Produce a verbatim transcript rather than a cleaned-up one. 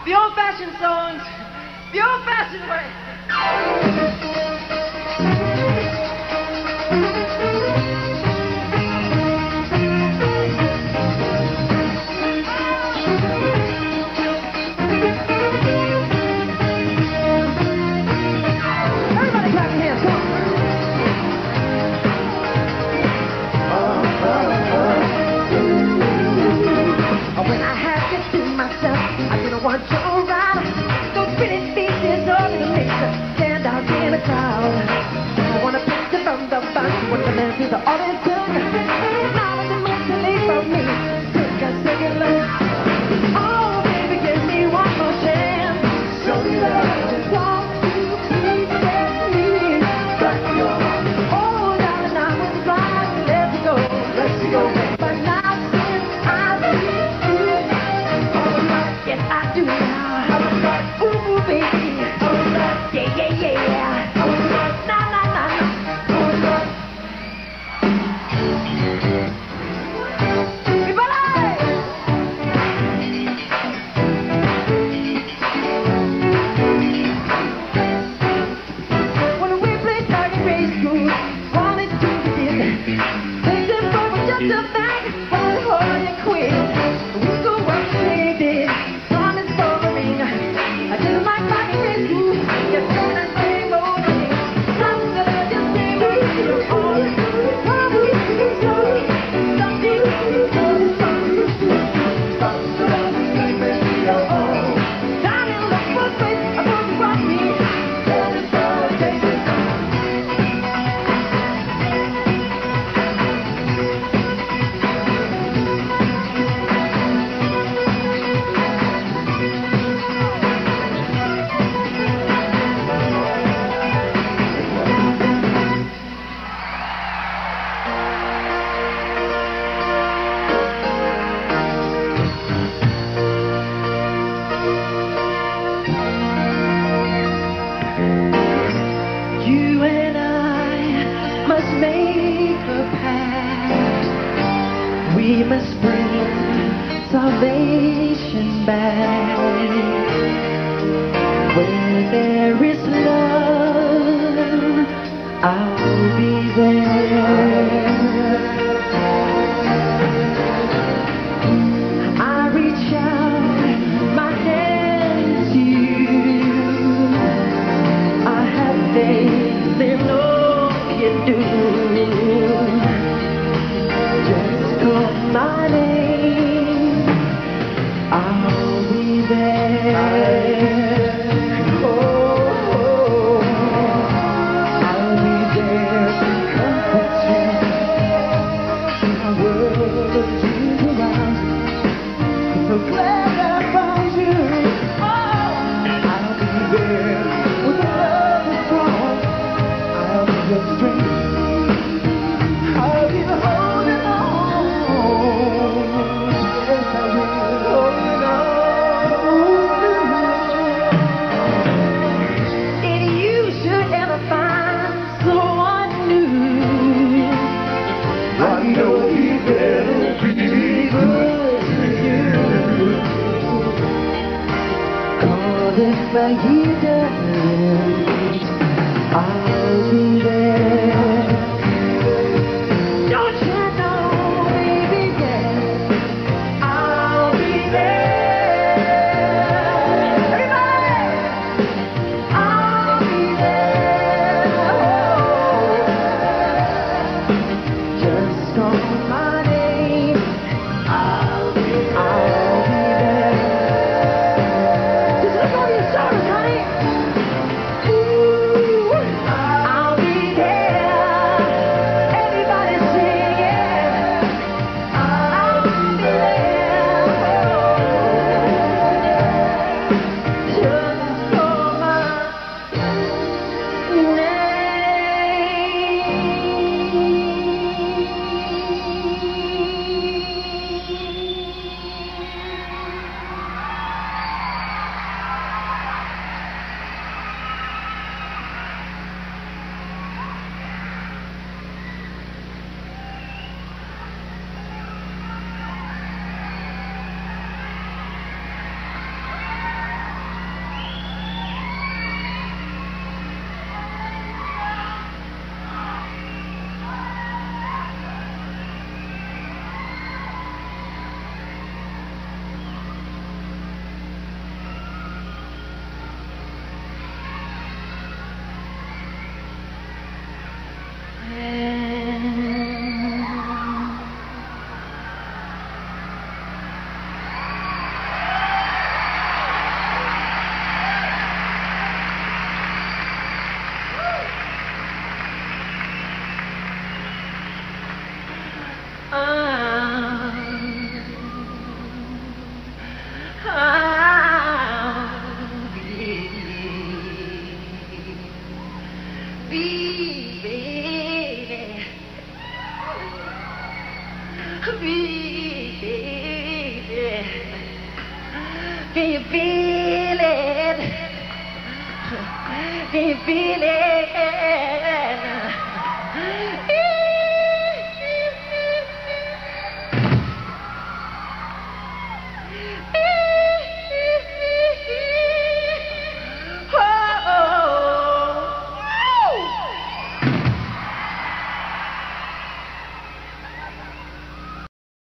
The old-fashioned songs, the old-fashioned way. Want you around, those pretty faces all in the mix, stand out in a crowd. I want a picture from the bunch, want the man through the audience tongue. Now it's a month to leave for me, take a second look. Oh baby, give me one more chance. Show me love, just want to please let me back your heart. Oh darling, I was blind, let's go, let's go. But now since I see you, oh yes I do now. Ooh, baby. Yeah, yeah, yeah. Na, na, na, na. When we played target race school, wanted to begin. Take them for just a fact, wanted for you quit. We go up and played it. I just like my race school. You turn and same old thing. Something that I just same old thing. Probably too slow. Something too slow. Something that I just can't make me go home. Down in the first place, I want to rock me. Tell me for a day. You and I must make a pact. We must bring salvation back. Where there is love, I'll be there. I reach out my hand to you. I have faith, they know you do. Just call my name, I'll be there. Oh, oh, I'll be there to comfort you. My world is around, I'm so glad I found you. Oh, I'll be there. Your strength, I'll be the holding on. Yes, I will holding on. If you should ever find someone new, I know he better be good to you. 'Cause if he doesn't, I'll be there. Don't you know, baby, yeah, I'll be there. Everybody, I'll be there. Oh, just call my name, I'll be, I'll be there. Just look over your shoulders, honey. Ooh, I'll be Can you feel it? Can you feel it?